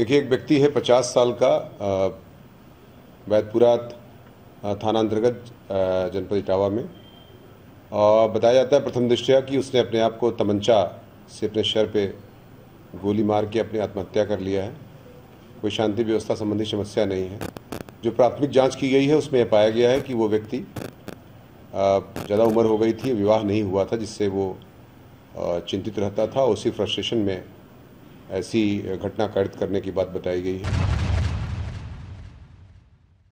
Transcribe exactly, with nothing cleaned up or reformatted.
देखिए, एक व्यक्ति है पचास साल का, वैदपुरा थाना अंतर्गत जनपद इटावा में। और बताया जाता है प्रथम दृष्टया कि उसने अपने आप को तमंचा से अपने सिर पे गोली मार के अपनी आत्महत्या कर लिया है। कोई शांति व्यवस्था संबंधी समस्या नहीं है। जो प्राथमिक जांच की गई है उसमें यह पाया गया है कि वो व्यक्ति ज़्यादा उम्र हो गई थी, विवाह नहीं हुआ था, जिससे वो चिंतित रहता था। उसी फ्रस्ट्रेशन में ऐसी घटना कारित करने की बात बताई गई है।